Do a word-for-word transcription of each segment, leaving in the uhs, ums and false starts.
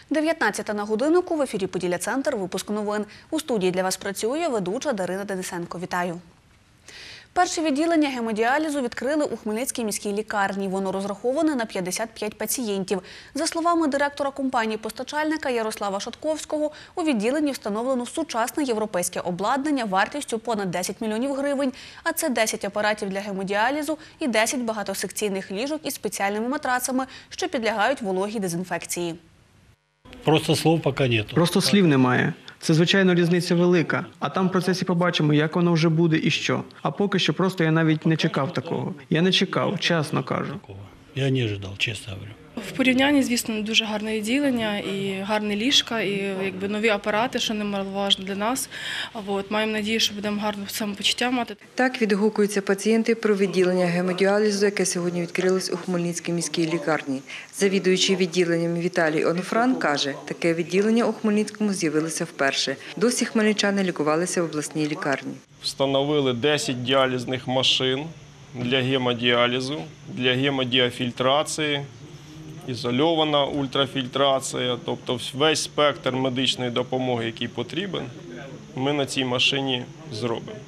дев'ятнадцята на годиннику, в ефірі «Поділля-центр», випуск новин. У студії для вас працює ведуча Дарина Денисенко. Вітаю. Перше відділення гемодіалізу відкрили у Хмельницькій міській лікарні. Воно розраховане на п'ятдесят п'ять пацієнтів. За словами директора компанії-постачальника Ярослава Шатковського, у відділенні встановлено сучасне європейське обладнання вартістю понад десять мільйонів гривень, а це десять апаратів для гемодіалізу і десять багатосекційних ліжок із спеціальними матрацами, що підлягають вологій дезінфекції. Просто слов поки немає. Просто слів немає. Це, звичайно, різниця велика. А там в процесі побачимо, як воно вже буде і що. А поки що просто я навіть не чекав такого. Я не чекав, чесно кажу. Я не чекав, чесно говорю. В порівнянні, звісно, дуже гарне відділення і гарне ліжка, і якби нові апарати, що немаловажно для нас. От, маємо надію, що будемо гарне самопочуття мати. Так відгукуються пацієнти про відділення гемодіалізу, яке сьогодні відкрилось у Хмельницькій міській лікарні. Завідуючий відділенням Віталій Онуфран каже, таке відділення у Хмельницькому з'явилося вперше. Досі хмельничани лікувалися в обласній лікарні. Встановили десять діалізних машин для гемодіалізу, для гемодіафільтрації, ізольована ультрафільтрація, тобто весь спектр медичної допомоги, який потрібен, ми на цій машині зробимо.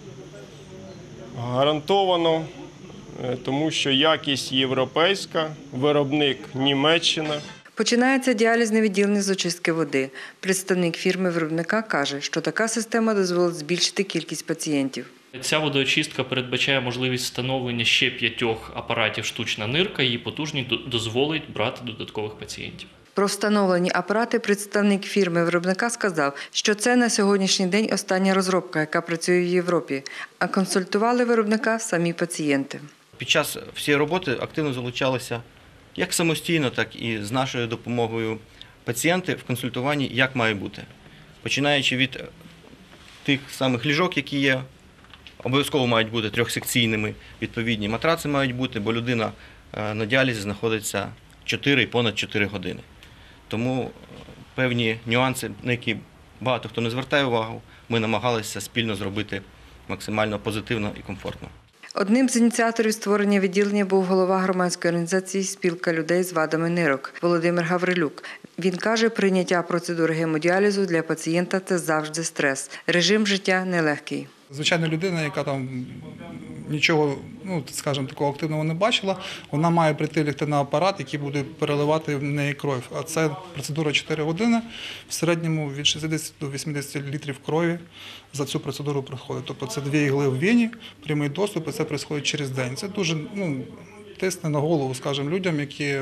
Гарантовано, тому що якість європейська, виробник Німеччина. Починається діалізне відділення з очистки води. Представник фірми-виробника каже, що така система дозволить збільшити кількість пацієнтів. Ця водоочистка передбачає можливість встановлення ще п'ятьох апаратів штучна нирка, її потужність дозволить брати додаткових пацієнтів. Про встановлені апарати представник фірми-виробника сказав, що це на сьогоднішній день остання розробка, яка працює в Європі, а консультували виробника самі пацієнти. Під час всієї роботи активно залучалися як самостійно, так і з нашою допомогою пацієнти в консультуванні, як має бути. Починаючи від тих самих ліжок, які є, обов'язково мають бути трьохсекційними, відповідні матраци мають бути, бо людина на діалізі знаходиться чотири і понад чотири години. Тому певні нюанси, на які багато хто не звертає увагу, ми намагалися спільно зробити максимально позитивно і комфортно. Одним з ініціаторів створення відділення був голова громадської організації «Спілка людей з вадами нирок» Володимир Гаврилюк. Він каже, прийняття процедури гемодіалізу для пацієнта – це завжди стрес. Режим життя нелегкий. Звичайна людина, яка там нічого, ну, скажімо, такого активного не бачила, вона має прийти лягти на апарат, який буде переливати в неї кров. А це процедура чотири години, в середньому від шістдесят до вісімдесят літрів крові за цю процедуру проходить. Тобто це дві ігли в вені, прямий доступ, і це відбувається через день. Це дуже, ну, тисне на голову, скажімо, людям, які,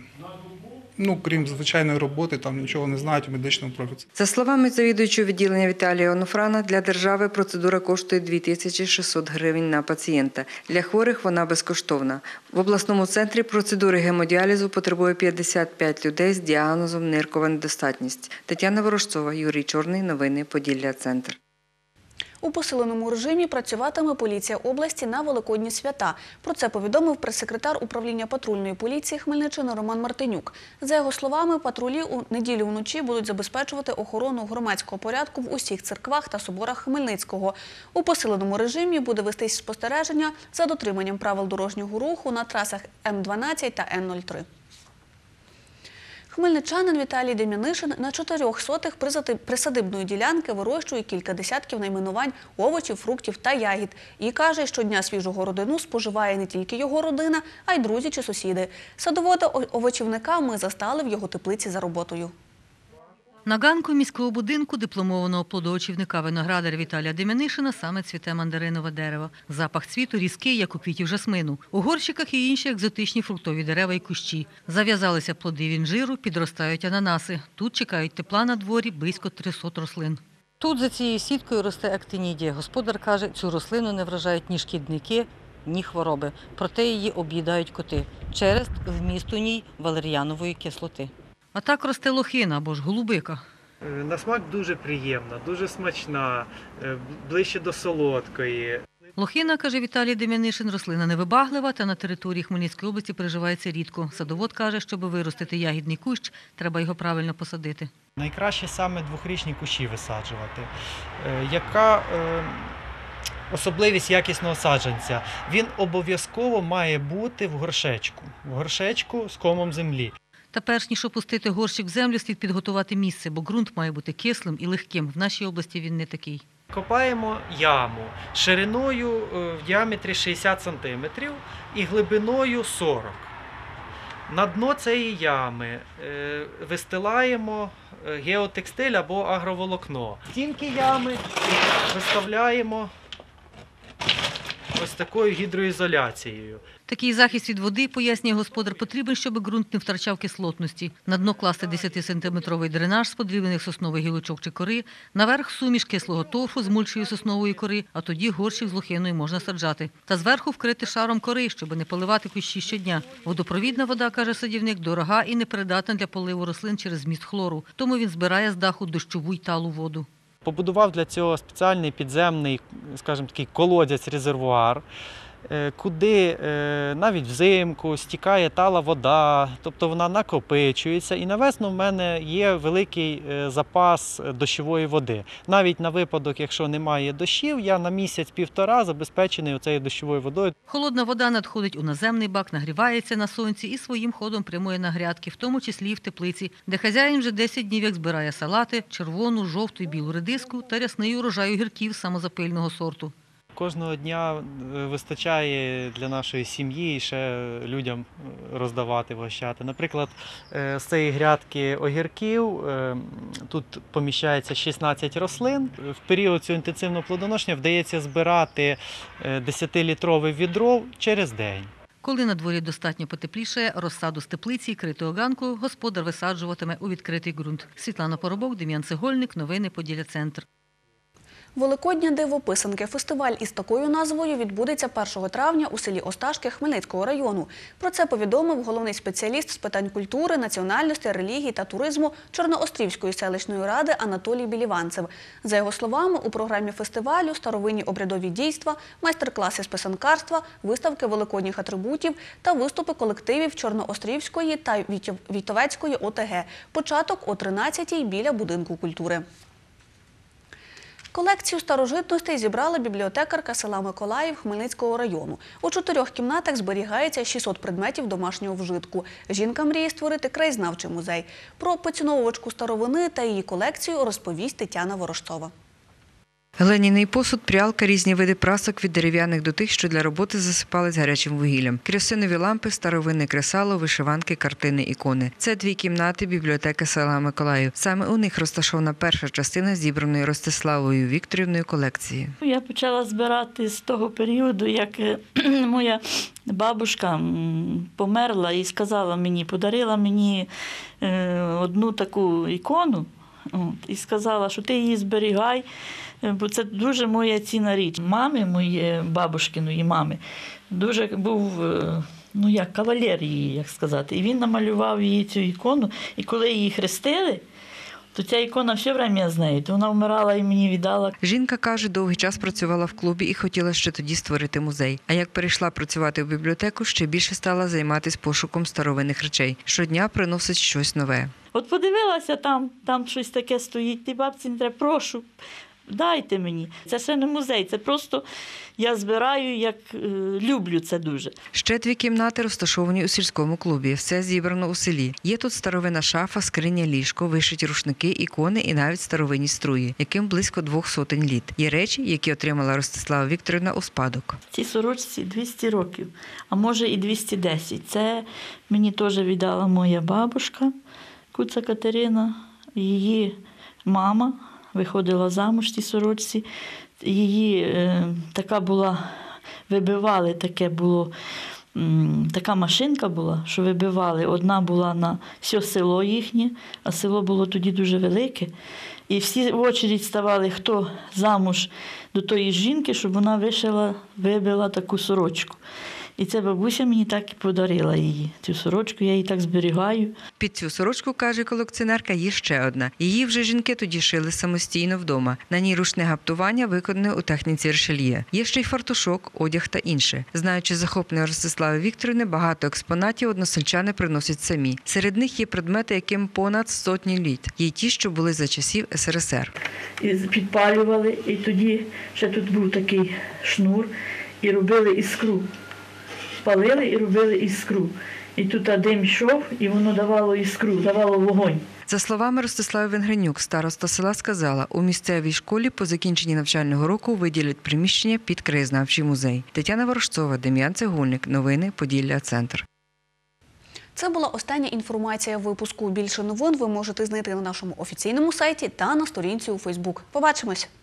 ну, крім звичайної роботи, там нічого не знають у медичному профілі. За словами завідуючого відділення Віталія Онуфрана, для держави процедура коштує дві тисячі шістсот гривень на пацієнта. Для хворих вона безкоштовна. В обласному центрі процедури гемодіалізу потребує п'ятдесят п'ять людей з діагнозом ниркова недостатність. Тетяна Ворожцова, Юрій Чорний. Новини Поділля-Центр. У посиленому режимі працюватиме поліція області на Великодні свята. Про це повідомив прес-секретар управління патрульної поліції Хмельниччини Роман Мартинюк. За його словами, патрулі у неділю вночі будуть забезпечувати охорону громадського порядку в усіх церквах та соборах Хмельницького. У посиленому режимі буде вестись спостереження за дотриманням правил дорожнього руху на трасах М дванадцять та Н нуль три. Хмельничанин Віталій Дем'янишин на чотирьох сотих присадибної ділянки вирощує кілька десятків найменувань овочів, фруктів та ягід. І каже, що щодня свіжу городину споживає не тільки його родина, а й друзі чи сусіди. Садовода-овочівника ми застали в його теплиці за роботою. На ганку міського будинку дипломованого плодоочівника виноградаря Віталія Дем'янишина саме цвіте мандаринове дерево. Запах цвіту різкий, як у квітів жасмину. У горщиках є інші екзотичні фруктові дерева і кущі. Зав'язалися плоди інжиру, підростають ананаси. Тут чекають тепла на дворі близько трьохсот рослин. Тут за цією сіткою росте актинідія. Господар каже, цю рослину не вражають ні шкідники, ні хвороби. Проте її об'їдають коти через вміст у ній валеріанової кислоти. А так росте лохина або ж голубика. На смак дуже приємна, дуже смачна, ближче до солодкої. Лохина, каже Віталій Дем'янишин, рослина невибаглива та на території Хмельницької області приживається рідко. Садовод каже, щоб виростити ягідний кущ, треба його правильно посадити. Найкраще саме двохрічні кущі висаджувати. Яка особливість якісного саджанця? Він обов'язково має бути в горшечку, в горшечку з комом землі. Та перш ніж опустити горщик в землю, слід підготувати місце, бо ґрунт має бути кислим і легким. В нашій області він не такий. Копаємо яму шириною в діаметрі шістдесят сантиметрів і глибиною сорок. На дно цієї ями вистилаємо геотекстиль або агроволокно. Стінки ями виставляємо ось такою гідроізоляцією. Такий захист від води, пояснює господар, потрібен, щоб ґрунт не втрачав кислотності. На дно класти десятисантиметровий дренаж з подрібнених соснових гілочок чи кори, наверх суміш кислого торфу з мульчою соснової кори, а тоді горщик з лохиною можна саджати. Та зверху вкрити шаром кори, щоб не поливати кущі щодня. Водопровідна вода, каже садівник, дорога і непридатна для поливу рослин через зміст хлору. Тому він збирає з даху дощову й талу воду. Побудував для цього спеціальний підземний, скажімо, такий колодязь-резервуар, куди навіть взимку стікає тала вода, тобто вона накопичується. І на весну в мене є великий запас дощової води. Навіть на випадок, якщо немає дощів, я на місяць-півтора забезпечений оцею дощовою водою. Холодна вода надходить у наземний бак, нагрівається на сонці і своїм ходом прямує на грядки, в тому числі і в теплиці, де хазяїн вже десять днів як збирає салати, червону, жовту і білу редиску та рясний урожай огірків самозапильного сорту. Кожного дня вистачає для нашої сім'ї і ще людям роздавати, вгощати. Наприклад, з цієї грядки огірків тут поміщається шістнадцять рослин. В період цього інтенсивного плодоношення вдається збирати десятилітрове відро через день. Коли на дворі достатньо потеплішає, розсаду з теплиці і критого ганку господар висаджуватиме у відкритий ґрунт. Світлана Поробок, Дем'ян Цегольник, новини Поділля-Центр. Великодня диво-писанки. Фестиваль із такою назвою відбудеться першого травня у селі Осташки Хмельницького району. Про це повідомив головний спеціаліст з питань культури, національності, релігії та туризму Чорноострівської селищної ради Анатолій Біліванцев. За його словами, у програмі фестивалю старовинні обрядові дійства, майстер-класи з писанкарства, виставки великодніх атрибутів та виступи колективів Чорноострівської та Війтовецької О Те Ге. Початок о тринадцятій біля будинку культури. Колекцію старожитностей зібрала бібліотекарка села Миколаїв Хмельницького району. У чотирьох кімнатах зберігається шістсот предметів домашнього вжитку. Жінка мріє створити краєзнавчий музей. Про поціновувачку старовини та її колекцію розповість Тетяна Ворожцова. Глиняний посуд, прялка, різні види прасок від дерев'яних до тих, що для роботи засипались гарячим вугіллям. Керосинові лампи, старовинне кресало, вишиванки, картини, ікони. Це дві кімнати бібліотеки села Миколаїв. Саме у них розташована перша частина зібраної Ростиславою Вікторівною колекції. Я почала збирати з того періоду, як моя бабушка померла і сказала мені, подарила мені одну таку ікону і сказала, що ти її зберігай, бо це дуже моя цінна річ. Мами моєї, бабушкиної мами, дуже був, ну як, кавалер її, як сказати. І він намалював її цю ікону, і коли її хрестили, то ця ікона все время з нею, то вона вмирала і мені віддала. Жінка каже, довгий час працювала в клубі і хотіла ще тоді створити музей. А як перейшла працювати в бібліотеку, ще більше стала займатися пошуком старовинних речей. Щодня приносить щось нове. От подивилася, там, там щось таке стоїть, ти бабці не треба, прошу, дайте мені. Це ще не музей, це просто я збираю, як е, люблю це дуже. Ще дві кімнати розташовані у сільському клубі. Все зібрано у селі. Є тут старовинна шафа, скриня, ліжко, вишиті рушники, ікони і навіть старовинні струї, яким близько двох сотень літ. Є речі, які отримала Ростислава Вікторівна у спадок. Цій сорочці двісті років, а може і двісті десять. Це мені теж віддала моя бабушка, Куца Катерина, її мама виходила замуж в тій сорочці. Її е, така була, вибивали, таке було, м, така машинка була, що вибивали. Одна була на все село їхнє, а село було тоді дуже велике. І всі в очередь ставали, хто замуж до тої жінки, щоб вона вишила, вибила таку сорочку. І ця бабуся мені так і подарила її. Цю сорочку я її так зберігаю. Під цю сорочку, каже колекціонерка, є ще одна. Її вже жінки тоді шили самостійно вдома. На ній ручне гаптування виконане у техніці решельє. Є ще й фартушок, одяг та інше. Знаючи захоплення Ростислави Вікторівни, багато експонатів односельчани приносять самі. Серед них є предмети, яким понад сотні літ. Є ті, що були за часів Ес Ер Ес Ер. І підпалювали, і тоді ще тут був такий шнур, і робили іскру. Палили і робили іскру. і тут дим йшов, і воно давало іскру, давало вогонь. За словами Ростислави Венгренюк, староста села сказала, у місцевій школі по закінченні навчального року виділять приміщення під краєзнавчий музей. Тетяна Ворожцова, Дем'ян Цегольник. Новини Поділля Центр. Це була остання інформація випуску. Більше новин ви можете знайти на нашому офіційному сайті та на сторінці у Фейсбук. Побачимось!